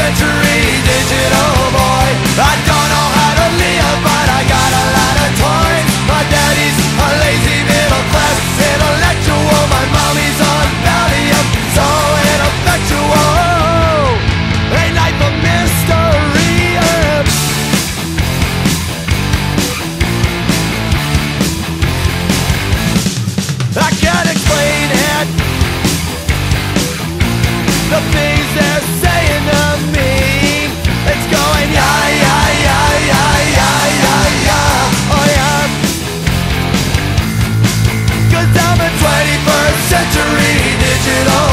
century digital boy. I don't know how to live, but I got a lot of toys. My daddy's a lazy middle class intellectual. My mommy's on Valium, so ineffectual. A life of mystery. I can't explain it, the things they're saying to me. It's going yeah, yeah, yeah, yeah, yeah, yeah, yeah, oh yeah. 'Cause I'm a 21st century digital